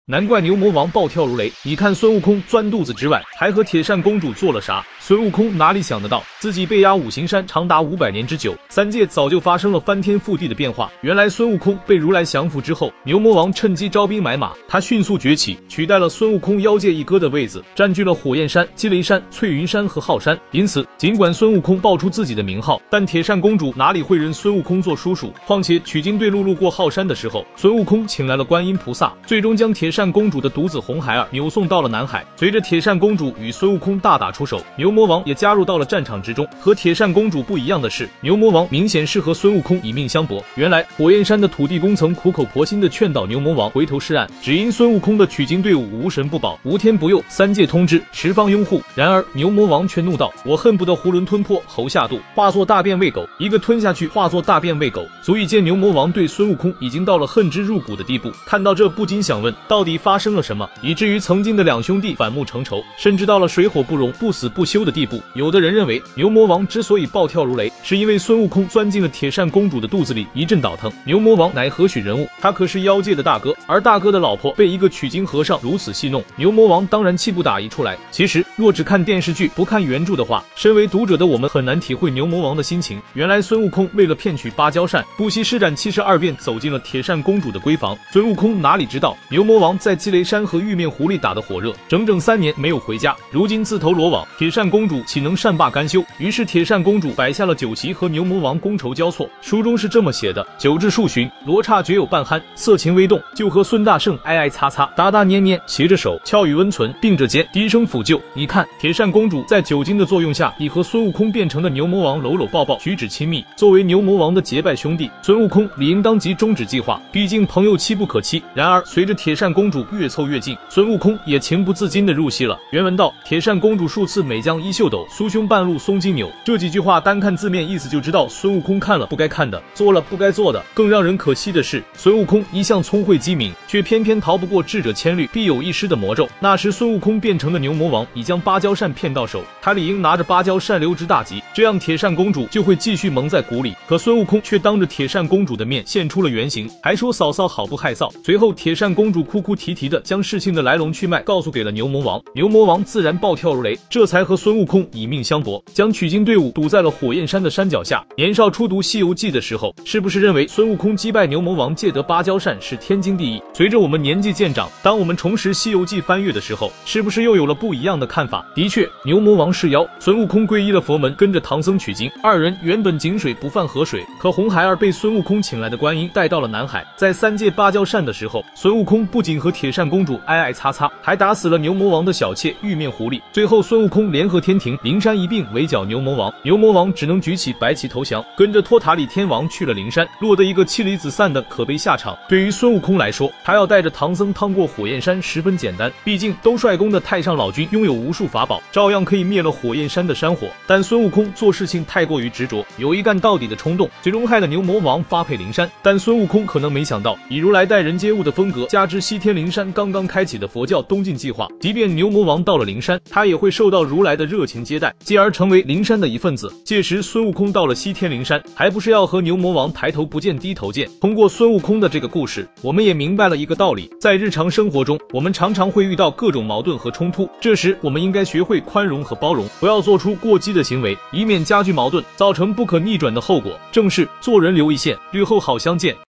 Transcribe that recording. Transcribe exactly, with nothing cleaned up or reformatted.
难怪牛魔王暴跳如雷。你看孙悟空钻肚子之外，还和铁扇公主做了啥？孙悟空哪里想得到，自己被压五行山长达五百年之久，三界早就发生了翻天覆地的变化。原来孙悟空被如来降服之后，牛魔王趁机招兵买马，他迅速崛起，取代了孙悟空妖界一哥的位子，占据了火焰山、积雷山、翠云山和浩山。因此，尽管孙悟空报出自己的名号，但铁扇公主哪里会认孙悟空做叔叔？况且取经队路路过浩山的时候，孙悟空请来了观音菩萨，最终将铁扇公主的独子红孩儿扭送到了南海。随着铁扇公主与孙悟空大打出手，牛魔王也加入到了战场之中。和铁扇公主不一样的是，牛魔王明显是和孙悟空以命相搏。原来火焰山的土地公曾苦口婆心地劝导牛魔王回头是岸，只因孙悟空的取经队伍无神不保，无天不佑，三界通知，十方拥护。然而牛魔王却怒道：我恨不得囫囵吞破，喉下肚，化作大便喂狗。一个吞下去，化作大便喂狗，足以见牛魔王对孙悟空已经到了恨之入骨的地步。看到这，不禁想问，到底发生了什么，以至于曾经的两兄弟反目成仇，甚至到了水火不容、不死不休的地步？有的人认为，牛魔王之所以暴跳如雷，是因为孙悟空钻进了铁扇公主的肚子里，一阵倒腾。牛魔王乃何许人物？他可是妖界的大哥，而大哥的老婆被一个取经和尚如此戏弄，牛魔王当然气不打一处来。其实，若只看电视剧不看原著的话，身为读者的我们很难体会牛魔王的心情。原来孙悟空为了骗取芭蕉扇，不惜施展七十二变，走进了铁扇公主的闺房。孙悟空哪里知道，牛魔王在积雷山和玉面狐狸打得火热，整整三年没有回家，如今自投罗网，铁扇公主岂能善罢甘休？于是铁扇公主摆下了酒席，和牛魔王觥筹交错。书中是这么写的：酒至数巡，罗刹绝有半酣，色情微动，就和孙大圣挨挨擦擦，打打捏捏，携着手，翘与温存，并着肩，低声抚救。你看，铁扇公主在酒精的作用下，已和孙悟空变成了牛魔王搂搂抱抱，举止亲密。作为牛魔王的结拜兄弟，孙悟空理应当即终止计划，毕竟朋友妻不可欺。然而随着铁扇公主越凑越近，孙悟空也情不自禁地入戏了。原文道：铁扇公主数次美将衣袖抖，酥胸半露松筋扭。这几句话单看字面意思就知道，孙悟空看了不该看的，做了不该做的。更让人可惜的是，孙悟空一向聪慧机敏，却偏偏逃不过智者千虑必有一失的魔咒。那时孙悟空变成了牛魔王，已将芭蕉扇骗到手，他理应拿着芭蕉扇溜之大吉，这样铁扇公主就会继续蒙在鼓里。可孙悟空却当着铁扇公主的面现出了原形，还说嫂嫂好不害臊。随后铁扇公主哭哭啼啼的将事情的来龙去脉告诉给了牛魔王，牛魔王自然暴跳如雷，这才和孙悟空以命相搏，将取经队伍堵在了火焰山的山脚下。年少初读《西游记》的时候，是不是认为孙悟空击败牛魔王借得芭蕉扇是天经地义？随着我们年纪渐长，当我们重拾《西游记》翻阅的时候，是不是又有了不一样的看法？的确，牛魔王是妖，孙悟空皈依了佛门，跟着唐僧取经，二人原本井水不犯河水，可红孩儿被孙悟空请来的观音带到了南海。在三借芭蕉扇的时候，孙悟空不仅和铁扇公主挨挨擦擦，还打死了牛魔王的小妾玉面狐狸。最后孙悟空联合天庭、灵山一并围剿牛魔王，牛魔王只能举起白旗投降，跟着托塔李天王去了灵山，落得一个妻离子散的可悲下场。对于孙悟空来说，他要带着唐僧趟过火焰山十分简单，毕竟兜率宫的太上老君拥有无数法宝，照样可以灭了火焰山的山火。但孙悟空做事情太过于执着，有一干到底的冲动，最终害了牛魔王发配灵山。但孙悟空可能没想到，以如来待人接物的风格，加之西天灵山刚刚开启的佛教东进计划，即便牛魔王到了灵山，他也会受到如来的热情接待，进而成为灵山的一份子。届时孙悟空到了西天灵山，还不是要和牛魔王抬头不见低头见？通过孙悟空的这个故事，我们也明白了一个道理，在日常生活中，我们常常会遇到各种矛盾和冲突，这时我们应该学会宽容和包容，不要做出过激的行为，以免加剧矛盾，造成不可逆转的后果。正是做人留一线，日后好相见。